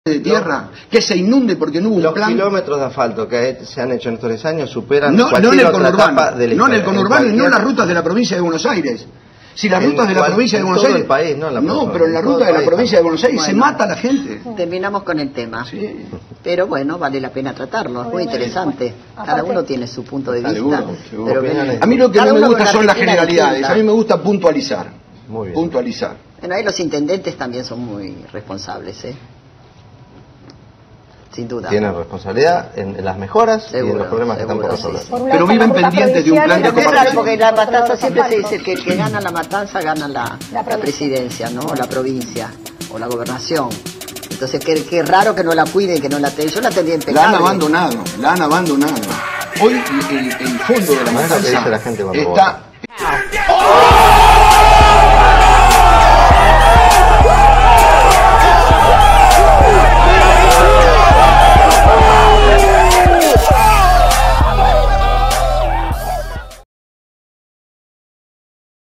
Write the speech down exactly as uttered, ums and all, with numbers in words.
de tierra, que se inunde porque no hubo un Los plan. Los kilómetros de asfalto que se han hecho en estos tres años superan no, cualquier no en el otra conurbano, etapa de la no en el historia. conurbano En y no en las cualquier... rutas de la provincia de Buenos Aires. Si las En rutas de la cual, provincia de en Buenos todo Aires... el país, no, en la no pero en la en ruta de la país, provincia de Buenos Aires bueno, se mata a la gente. Terminamos con el tema. Sí. Pero bueno, vale la pena tratarlo, es muy interesante. Cada uno tiene su punto de vista. Seguro, seguro. Pero que- A mí lo que cada no me uno gusta con son las Argentina generalidades, distinta. a mí me gusta puntualizar. Muy bien. Puntualizar. Bueno, ahí los intendentes también son muy responsables, ¿eh? Sin duda. Tienen responsabilidad en, en las mejoras Seguro, y en los problemas seguro, que están por sí, resolver. sí. Pero viven pendientes de un plan de Pero que es raro, cooperación. porque la matanza siempre se dice que el que gana la matanza gana la, la presidencia, ¿no? O la provincia, o la gobernación. Entonces, qué, qué raro que no la cuiden, que no la tengan. Yo la tendría impecable. La han abandonado, la han abandonado. Hoy el, el fondo de la No es lo que matanza dice la gente cuando está vota.